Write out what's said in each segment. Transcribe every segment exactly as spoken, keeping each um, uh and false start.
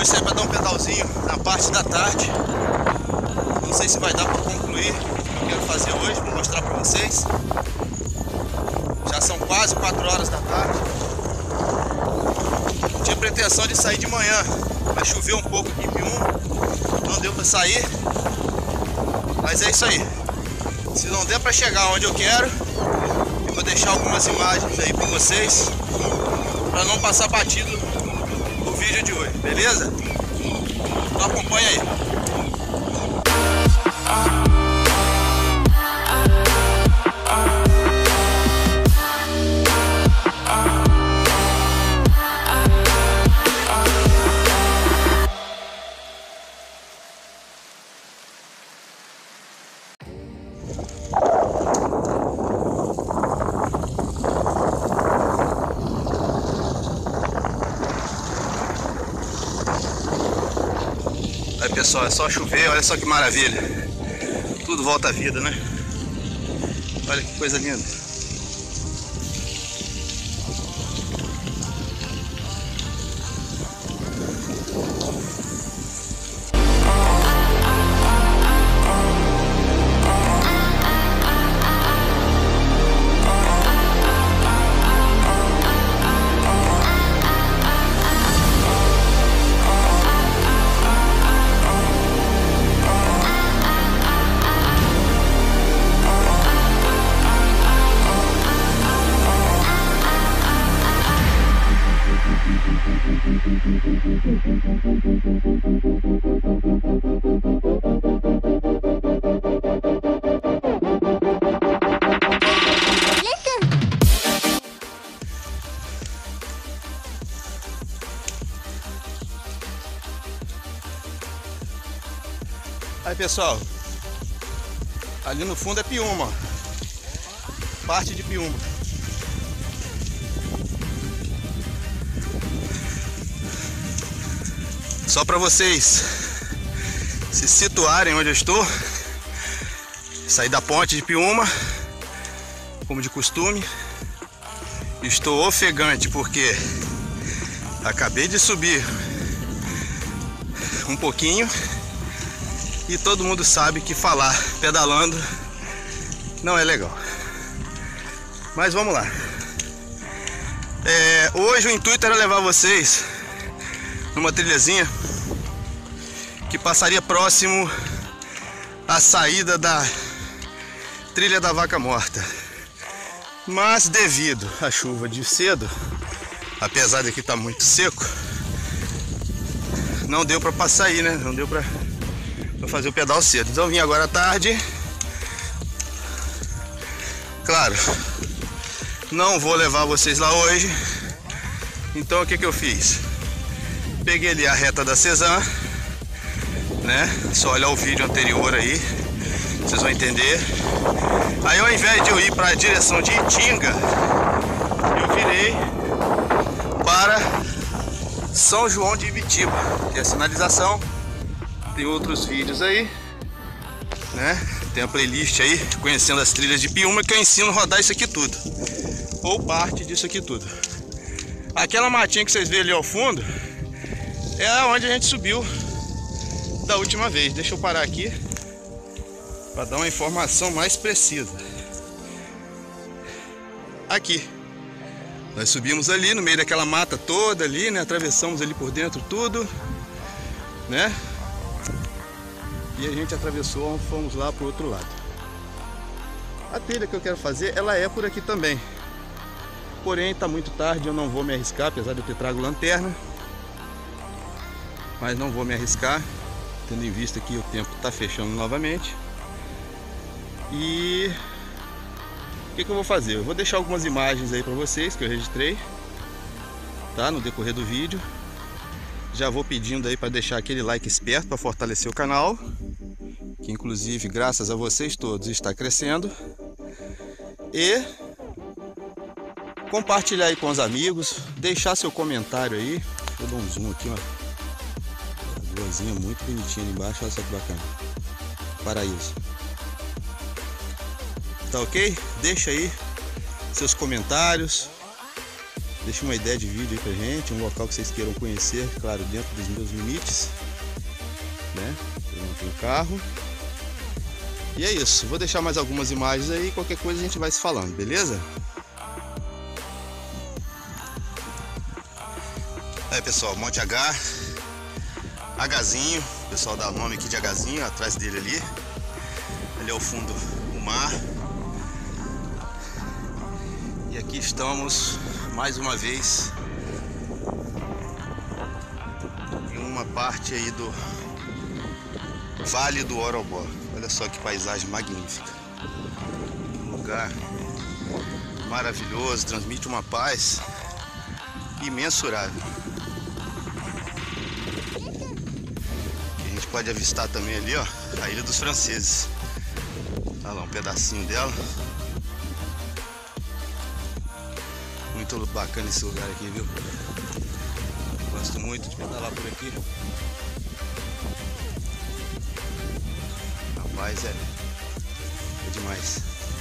Hoje sai para dar um pedalzinho na parte da tarde. Não sei se vai dar para concluir o que eu quero fazer hoje, vou mostrar para vocês. Já são quase quatro horas da tarde. Tinha pretensão de sair de manhã, mas choveu um pouco aqui em Piúma, não deu para sair. Mas é isso aí. Se não der para chegar onde eu quero, eu vou deixar algumas imagens aí para vocês, para não passar batido o vídeo de hoje, beleza? Então acompanha aí. Aí pessoal, é só chover, olha só que maravilha. Tudo volta à vida, né? Olha que coisa linda. Aí pessoal, ali no fundo é Piúma, parte de Piúma. Só para vocês se situarem onde eu estou, saí da ponte de Piúma, como de costume. Estou ofegante porque acabei de subir um pouquinho. E todo mundo sabe que falar pedalando não é legal. Mas vamos lá. É, hoje o intuito era levar vocês numa trilhazinha que passaria próximo à saída da Trilha da Vaca Morta. Mas devido à chuva de cedo, apesar de que está muito seco, não deu para passar aí, né? Não deu para Vou fazer o pedal cedo. Então eu vim agora à tarde. Claro, não vou levar vocês lá hoje. Então o que que eu fiz? Peguei ali a reta da Cezanne, né? Só olhar o vídeo anterior aí, vocês vão entender. Aí ao invés de eu ir para a direção de Itinga, eu virei para São João de Ibitiba, que é a sinalização. Tem outros vídeos aí, né? Tem a playlist aí, conhecendo as trilhas de Piúma, que eu ensino a rodar isso aqui tudo, ou parte disso aqui tudo. Aquela matinha que vocês veem ali ao fundo é onde a gente subiu da última vez. Deixa eu parar aqui para dar uma informação mais precisa. Aqui nós subimos ali no meio daquela mata toda ali, né? Atravessamos ali por dentro tudo, né? E a gente atravessou, fomos lá para o outro lado. A trilha que eu quero fazer, ela é por aqui também. Porém, está muito tarde, eu não vou me arriscar, apesar de eu ter trago lanterna. Mas não vou me arriscar, tendo em vista que o tempo está fechando novamente. E o que que eu vou fazer? Eu vou deixar algumas imagens aí para vocês que eu registrei, tá? No decorrer do vídeo. Já vou pedindo aí para deixar aquele like esperto para fortalecer o canal, que inclusive graças a vocês todos está crescendo. E compartilhar aí com os amigos, deixar seu comentário aí. Eu dou um zoom aqui, ó. A luazinha muito bonitinha ali embaixo, olha só que bacana. Paraíso. Tá ok? Deixa aí seus comentários. Deixa uma ideia de vídeo aí pra gente, um local que vocês queiram conhecer, claro, dentro dos meus limites, né? Eu não tenho carro. E é isso, vou deixar mais algumas imagens aí, qualquer coisa a gente vai se falando, beleza? Aí pessoal, Monte H, Hzinho, o pessoal dá o nome aqui de Hzinho, atrás dele ali. Ali ao fundo o mar. E aqui estamos mais uma vez em uma parte aí do Vale do Orobó. Olha só que paisagem magnífica. Um lugar maravilhoso, transmite uma paz imensurável. E a gente pode avistar também ali, ó, a Ilha dos Franceses. Olha lá um pedacinho dela. Muito bacana esse lugar aqui, viu? Gosto muito de pedalar por aqui. Rapaz, é, é demais.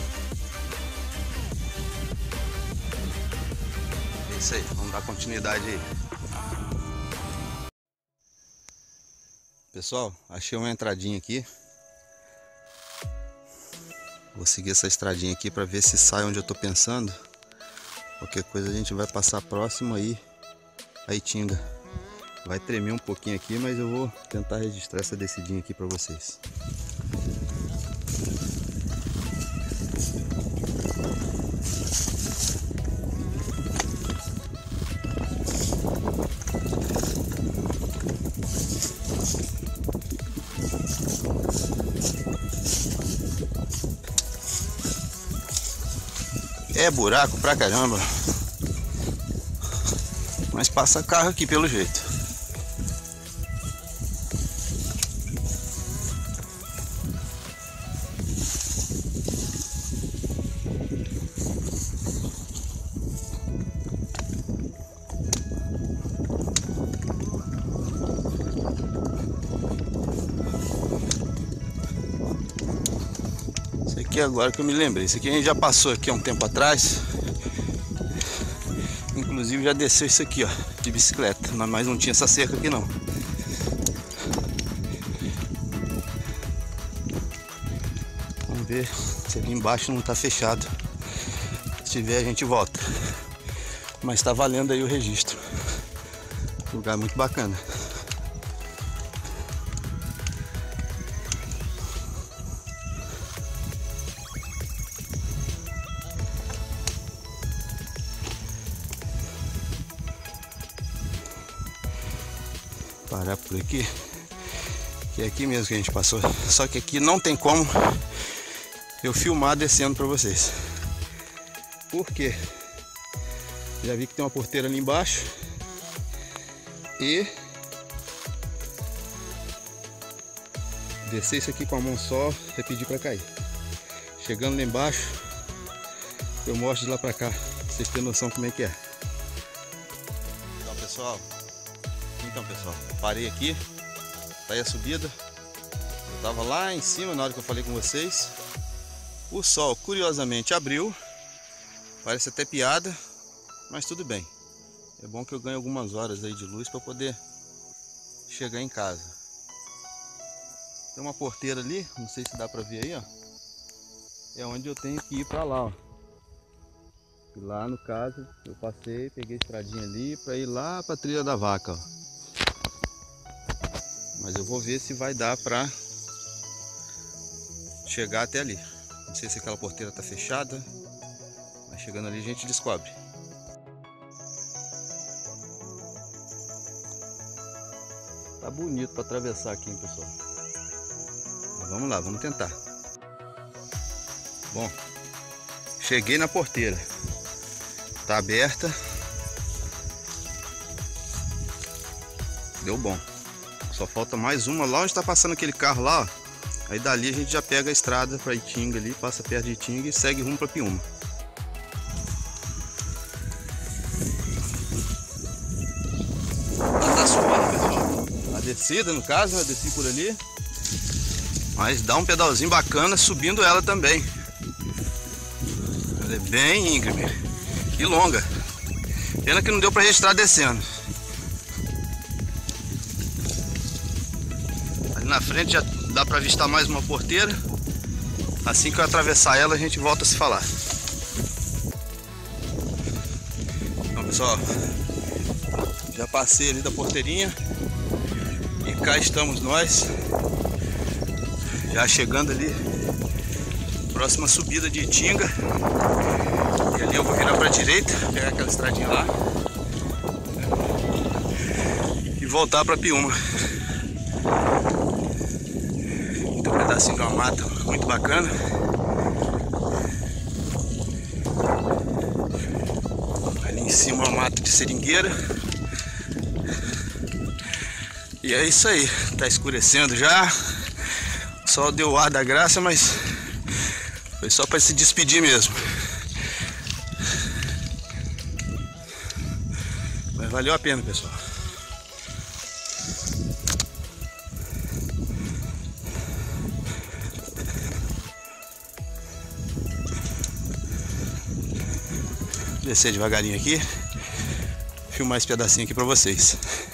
É isso aí, vamos dar continuidade aí. Pessoal, achei uma entradinha aqui. Vou seguir essa estradinha aqui para ver se sai onde eu tô pensando. Qualquer coisa a gente vai passar próximo aí a Itinga. Vai tremer um pouquinho aqui, mas eu vou tentar registrar essa descidinha aqui para vocês. É buraco pra caramba, mas passa carro aqui pelo jeito. Aqui agora que eu me lembrei, isso aqui a gente já passou aqui há um tempo atrás. Inclusive já desceu isso aqui, ó, de bicicleta, mas não tinha essa cerca aqui não. Vamos ver se ali embaixo não tá fechado. Se tiver a gente volta. Mas tá valendo aí o registro. Lugar muito bacana. Parar por aqui, que é aqui mesmo que a gente passou, só que aqui não tem como eu filmar descendo para vocês. Por quê? Já vi que tem uma porteira ali embaixo e descer isso aqui com a mão só é pedir para cair. Chegando lá embaixo eu mostro de lá para cá, pra vocês terem noção como é que é. Então pessoal, Então pessoal, parei aqui, tá aí a subida. Eu tava lá em cima na hora que eu falei com vocês. O sol curiosamente abriu. Parece até piada, mas tudo bem. É bom que eu ganhe algumas horas aí de luz para poder chegar em casa. Tem uma porteira ali, não sei se dá para ver aí, ó. É onde eu tenho que ir para lá, ó. E lá no caso eu passei, peguei a estradinha ali para ir lá para a Trilha da Vaca, ó. Mas eu vou ver se vai dar para chegar até ali. Não sei se aquela porteira tá fechada, mas chegando ali a gente descobre. Tá bonito para atravessar aqui, hein, pessoal. Mas vamos lá, vamos tentar. Bom, cheguei na porteira. Tá aberta. Deu bom. Só falta mais uma lá onde está passando aquele carro lá, ó. Aí dali a gente já pega a estrada para Itinga ali, passa perto de Itinga e segue rumo para Piúma. Tá suave, pessoal. A descida no caso, eu desci por ali. Mas dá um pedalzinho bacana subindo ela também. Ela é bem íngreme e longa. Pena que não deu para registrar descendo. Ali na frente já dá para avistar mais uma porteira. Assim que eu atravessar ela, a gente volta a se falar. Então, pessoal, já passei ali da porteirinha e cá estamos nós, já chegando ali, próxima subida de Itinga. E ali eu vou virar para a direita, pegar aquela estradinha lá e voltar para Piúma. Tem um pedacinho de uma mata muito bacana. Ali em cima uma mata de seringueira. E é isso aí, tá escurecendo já. O sol deu o ar da graça, mas foi só para se despedir mesmo. Mas valeu a pena, pessoal. Descer devagarinho aqui, filmar esse pedacinho aqui para vocês.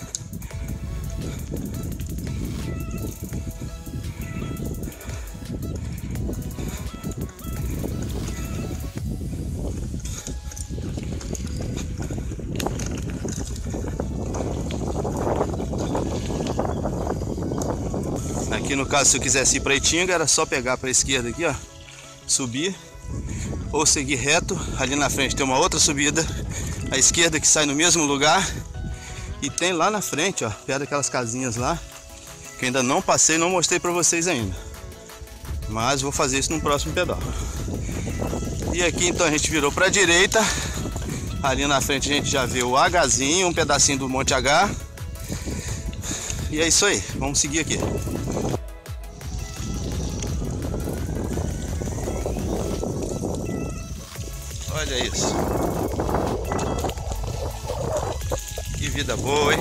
Aqui no caso, se eu quisesse ir para Itinga, era só pegar para a esquerda aqui, ó, subir ou seguir reto. Ali na frente tem uma outra subida à esquerda que sai no mesmo lugar, e tem lá na frente, ó, perto daquelas casinhas lá, que ainda não passei, não mostrei para vocês ainda, mas vou fazer isso no próximo pedal. E aqui então a gente virou para a direita. Ali na frente a gente já vê o Hzinho, um pedacinho do Monte H. E é isso aí, vamos seguir aqui. Olha isso. Que vida boa, hein?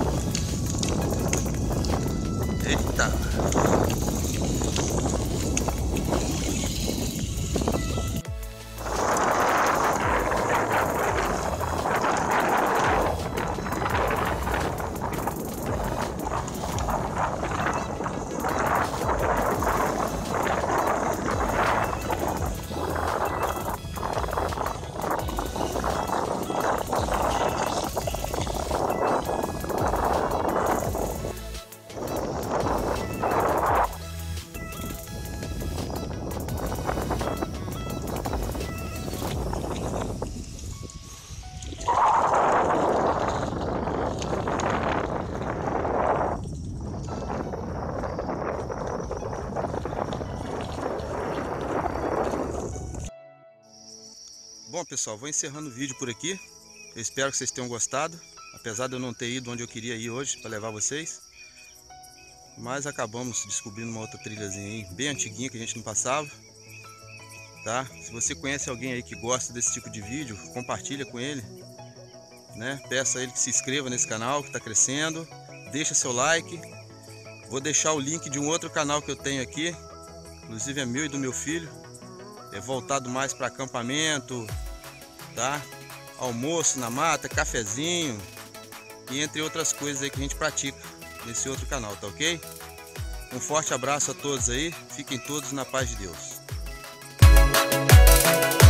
Eita. Bom, pessoal, vou encerrando o vídeo por aqui. Eu espero que vocês tenham gostado, apesar de eu não ter ido onde eu queria ir hoje para levar vocês. Mas acabamos descobrindo uma outra trilhazinha aí, bem antiguinha, que a gente não passava, tá? Se você conhece alguém aí que gosta desse tipo de vídeo, compartilha com ele, né? Peça a ele que se inscreva nesse canal que está crescendo, deixa seu like. Vou deixar o link de um outro canal que eu tenho aqui, inclusive é meu e do meu filho, é voltado mais para acampamento, tá? Almoço na mata, cafezinho e entre outras coisas aí que a gente pratica nesse outro canal, tá ok? Um forte abraço a todos aí, fiquem todos na paz de Deus.